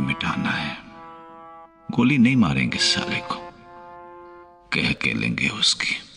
मिटाना है। गोली नहीं मारेंगे साले को, कह के लेंगे उसकी।